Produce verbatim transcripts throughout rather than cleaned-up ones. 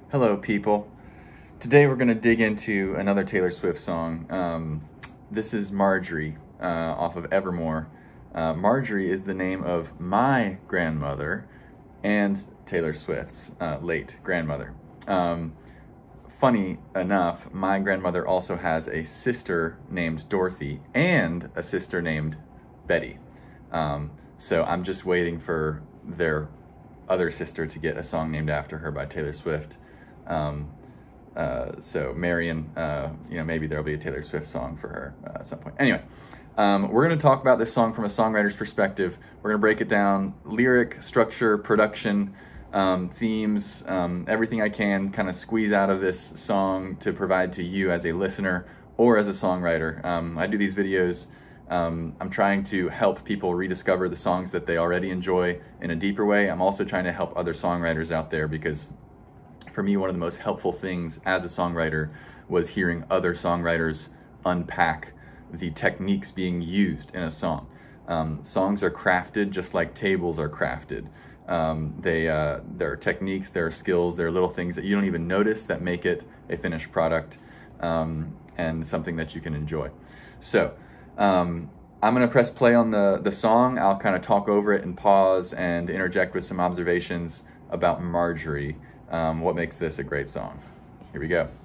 Hello, people. Today we're going to dig into another Taylor Swift song. Um, this is Marjorie uh, off of Evermore. Uh, Marjorie is the name of my grandmother and Taylor Swift's uh, late grandmother. Um, funny enough, my grandmother also has a sister named Dorothy and a sister named Betty. Um, so I'm just waiting for their other sister to get a song named after her by Taylor Swift. Um, uh, so Marion, uh, you know, maybe there'll be a Taylor Swift song for her uh, at some point. Anyway, um, we're going to talk about this song from a songwriter's perspective. We're going to break it down: lyric, structure, production, um, themes, um, everything I can kind of squeeze out of this song to provide to you as a listener or as a songwriter. Um, I do these videos. Um, I'm trying to help people rediscover the songs that they already enjoy in a deeper way. I'm also trying to help other songwriters out there, because for me, one of the most helpful things as a songwriter was hearing other songwriters unpack the techniques being used in a song. Um, songs are crafted just like tables are crafted. Um, they, uh, there are techniques, there are skills, there are little things that you don't even notice that make it a finished product, um, and something that you can enjoy. So um, I'm gonna press play on the, the song. I'll kind of talk over it and pause and interject with some observations about Marjorie. Um, what makes this a great song. Here we go.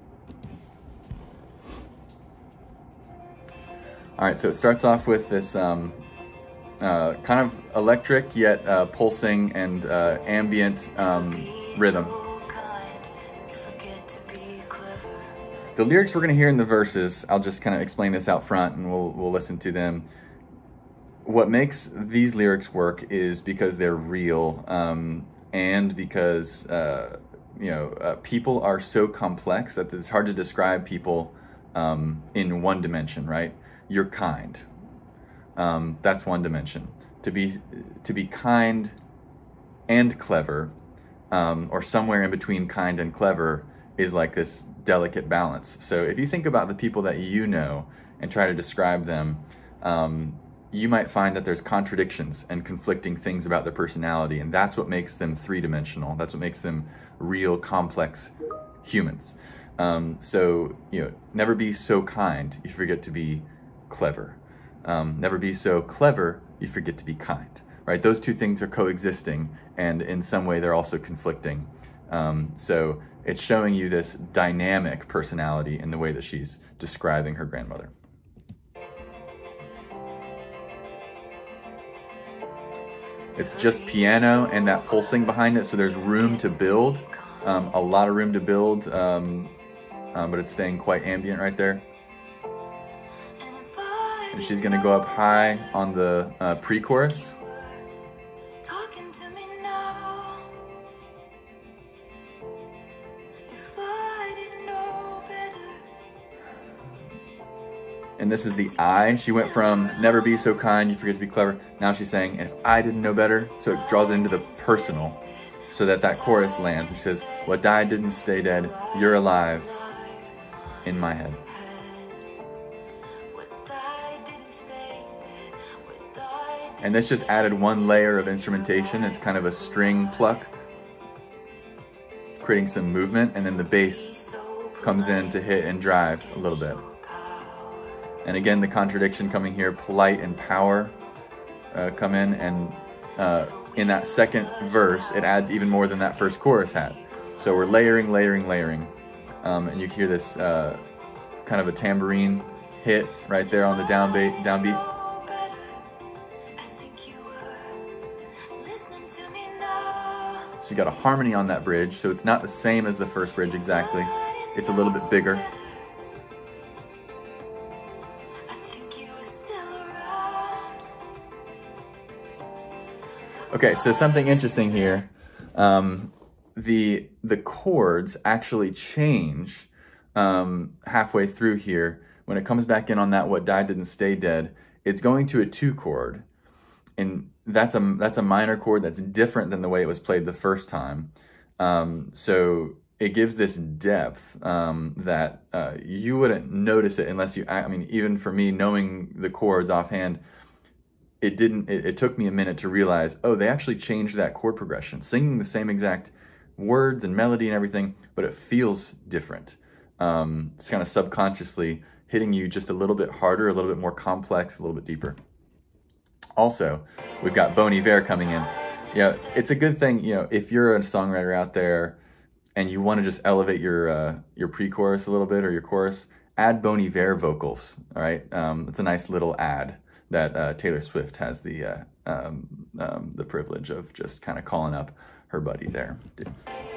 All right, so it starts off with this um, uh, kind of electric yet uh, pulsing and uh, ambient um, rhythm. The lyrics we're gonna hear in the verses, I'll just kind of explain this out front and we'll, we'll listen to them. What makes these lyrics work is because they're real. Um, and because uh, you know uh, people are so complex that it's hard to describe people um, in one dimension, right? You're kind. Um, that's one dimension. To be to be kind and clever, um, or somewhere in between kind and clever, is like this delicate balance. So if you think about the people that you know and try to describe them, um, you might find that there's contradictions and conflicting things about their personality, and that's what makes them three-dimensional. That's what makes them real, complex humans. Um, so, you know, never be so kind, you forget to be clever. Um, never be so clever, you forget to be kind, right? Those two things are coexisting, and in some way they're also conflicting. Um, so it's showing you this dynamic personality in the way that she's describing her grandmother. It's just piano and that pulsing behind it, so there's room to build, um, a lot of room to build, um, um, but it's staying quite ambient right there. And she's gonna go up high on the uh, pre-chorus. And this is the I. She went from never be so kind, you forget to be clever. Now she's saying, if I didn't know better, so it draws it into the personal, so that that chorus lands. She says, what died didn't stay dead, you're alive in my head. And this just added one layer of instrumentation. It's kind of a string pluck, creating some movement, and then the bass comes in to hit and drive a little bit. And again, the contradiction coming here, polite and power uh, come in, and uh, in that second verse, it adds even more than that first chorus had. So we're layering, layering, layering. Um, and you hear this uh, kind of a tambourine hit right there on the downbeat. downbeat. So you got a harmony on that bridge, so it's not the same as the first bridge exactly. It's a little bit bigger. Okay, so something interesting here. Um, the the chords actually change um, halfway through here. When it comes back in on that what died didn't stay dead, it's going to a two chord, and that's a that's a minor chord that's different than the way it was played the first time. Um, so it gives this depth um, that uh, you wouldn't notice it unless you. I mean, even for me, knowing the chords offhand, it didn't, it, it took me a minute to realize, oh, they actually changed that chord progression. Singing the same exact words and melody and everything, but it feels different. Um, it's kind of subconsciously hitting you just a little bit harder, a little bit more complex, a little bit deeper. Also, we've got Bon Iver coming in. You know, it's a good thing, you know, if you're a songwriter out there and you want to just elevate your uh, your pre-chorus a little bit or your chorus, add Bon Iver vocals, all right? Um, it's a nice little ad that uh, Taylor Swift has the uh, um, um, the privilege of just kind of calling up her buddy there. Dude.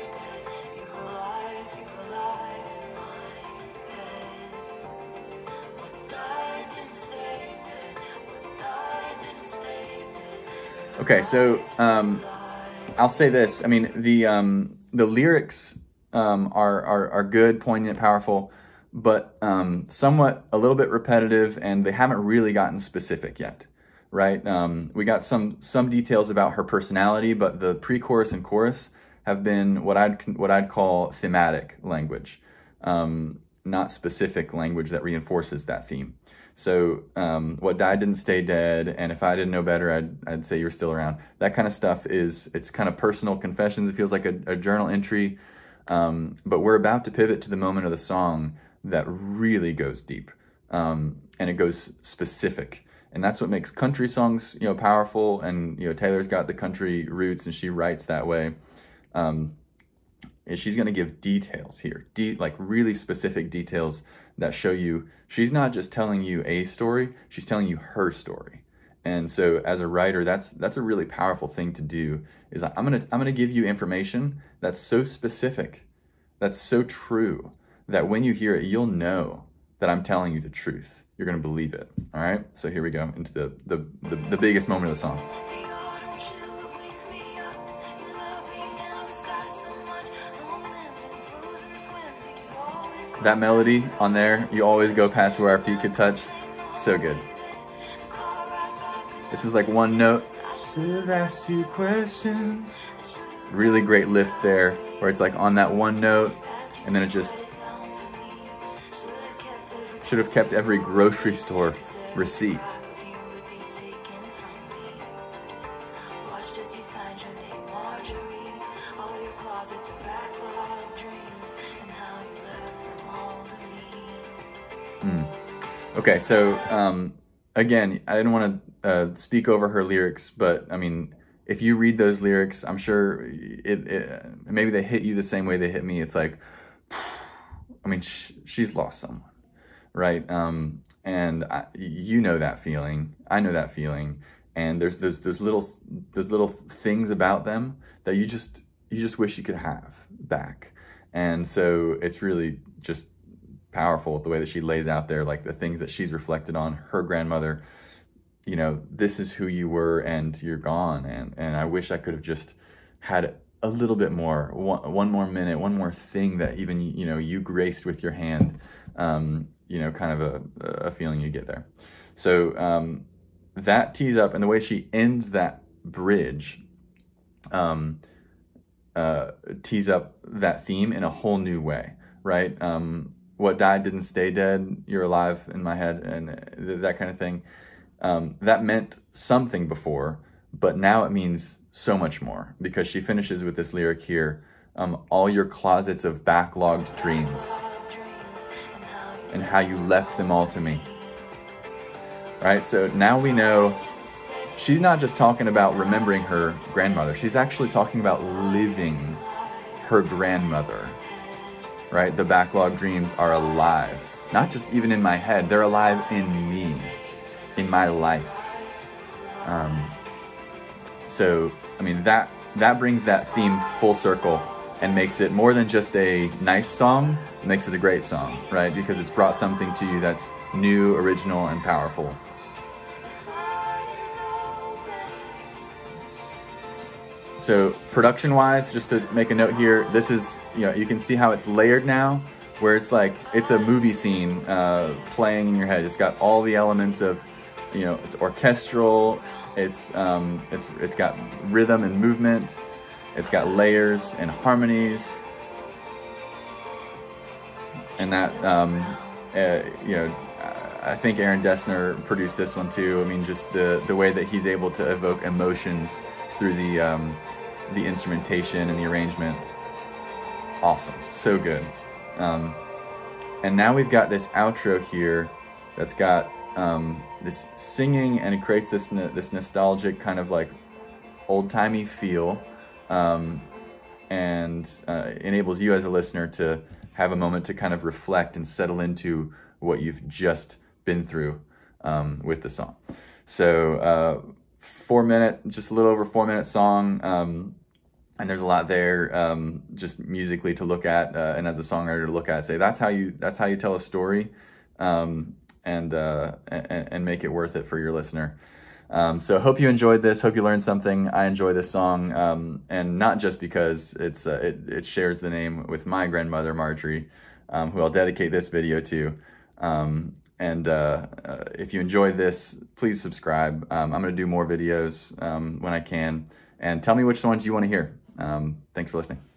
Okay, so um, I'll say this. I mean, the um, the lyrics um, are, are are good, poignant, powerful, but um, somewhat a little bit repetitive, and they haven't really gotten specific yet, right? Um, we got some some details about her personality, but the pre-chorus and chorus have been what I'd what I'd call thematic language, um, not specific language that reinforces that theme. So um, what died didn't stay dead, and if I didn't know better, I'd, I'd say you're still around. That kind of stuff is, it's kind of personal confessions. It feels like a, a journal entry, um, but we're about to pivot to the moment of the song that really goes deep, um, and it goes specific. And that's what makes country songs, you know, powerful. And, you know, Taylor's got the country roots and she writes that way. Um, is she's going to give details here, de like really specific details that show you she's not just telling you a story, she's telling you her story. And so as a writer, that's that's a really powerful thing to do, is I'm going to I'm going to give you information that's so specific, that's so true, that when you hear it, you'll know that I'm telling you the truth. You're going to believe it. All right? So here we go into the the the, the biggest moment of the song. That melody on there, you always go past where our feet could touch. So good. This is like one note. Should have asked you questions. Really great lift there, where it's like on that one note, and then it just should have kept every grocery store receipt. Hmm. Okay, so um, again, I didn't want to uh, speak over her lyrics, but I mean, if you read those lyrics, I'm sure it, it maybe they hit you the same way they hit me. It's like, I mean, sh she's lost someone, right? Um, and I, you know that feeling. I know that feeling. And there's those those little those little things about them that you just you just wish you could have back. And so it's really just powerful the way that she lays out there, like the things that she's reflected on her grandmother. You know, this is who you were and you're gone. And, and I wish I could have just had a little bit more, one, one more minute, one more thing that even, you know, you graced with your hand, um, you know, kind of a, a feeling you get there. So um, that tees up, and the way she ends that bridge um, uh, tees up that theme in a whole new way, right? Um, what died didn't stay dead, you're alive in my head, and th that kind of thing. Um, that meant something before, but now it means so much more, because she finishes with this lyric here, um, all your closets of backlogged dreams, and how you left them all to me. Right, so now we know she's not just talking about remembering her grandmother, she's actually talking about living her grandmother. Right? The backlog dreams are alive. Not just even in my head, they're alive in me, in my life. Um, so, I mean, that, that brings that theme full circle and makes it more than just a nice song, it makes it a great song, right? Because it's brought something to you that's new, original, and powerful. So production-wise, just to make a note here, this is, you know, you can see how it's layered now, where it's like, it's a movie scene uh, playing in your head. It's got all the elements of, you know, it's orchestral, it's, um, it's, it's got rhythm and movement, it's got layers and harmonies, and that, um, uh, you know, I think Aaron Dessner produced this one too. I mean, just the, the way that he's able to evoke emotions through the, um, the instrumentation and the arrangement. awesome, so good. Um, and now we've got this outro here that's got um, this singing, and it creates this this nostalgic kind of like old-timey feel, um, and uh, enables you as a listener to have a moment to kind of reflect and settle into what you've just been through um, with the song. So uh, four minute, just a little over four minute song, um, and there's a lot there um, just musically to look at, uh, and as a songwriter to look at, say that's how you that's how you tell a story, um, and, uh, and and make it worth it for your listener. Um, so hope you enjoyed this. Hope you learned something. I enjoy this song, um, and not just because it's uh, it, it shares the name with my grandmother Marjorie, um, who I'll dedicate this video to. Um, and uh, uh, if you enjoyed this, please subscribe. Um, I'm going to do more videos um, when I can, and tell me which ones you want to hear. Um, thanks for listening.